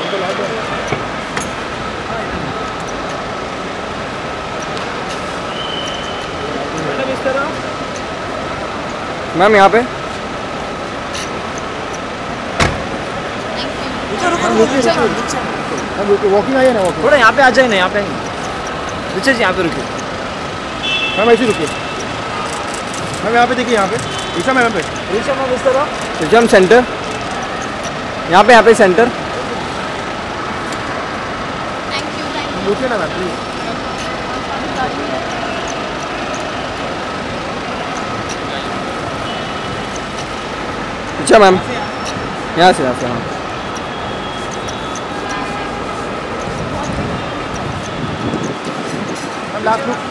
Ma'am यहाँ पे walking आइए ना, थोड़ा यहाँ पे आ जाए ना, यहाँ पे रिचा जी यहाँ पे रुकिए। मैम ऐसे रुकिए मैम, यहाँ पे देखिए, यहाँ पे रिचा मैम पे, रिचा मैम इस तरह, रिचा सेंटर यहाँ पे सेंटर। पूछिए ना मैम प्लीज। रिचा मैम यहाँ से हाँ लास्ट